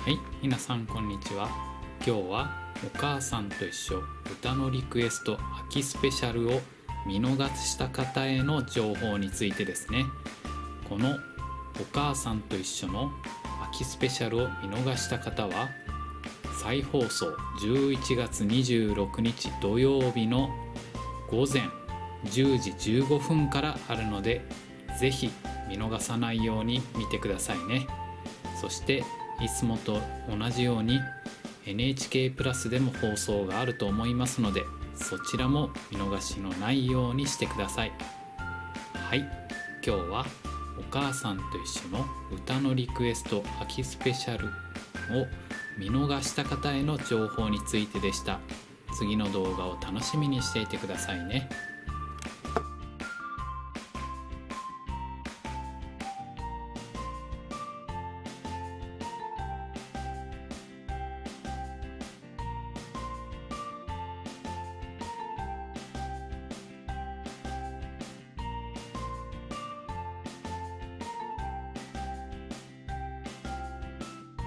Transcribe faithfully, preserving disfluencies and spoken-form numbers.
はい、皆さんこんにちは。今日はお母さんと一緒歌のリクエスト秋スペシャルを見逃した方への情報についてですね。このお母さんと一緒の秋スペシャルを見逃した方は、再放送じゅういちがつにじゅうろくにち土曜日の午前じゅうじじゅうごふんからあるので、ぜひ見逃さないように見てくださいね。そしていつもと同じように エヌエイチケー プラスでも放送があると思いますので、そちらも見逃しのないようにしてください。はい、今日はお母さんと一緒の歌のリクエスト秋スペシャルを見逃した方への情報についてでした。次の動画を楽しみにしていてくださいね。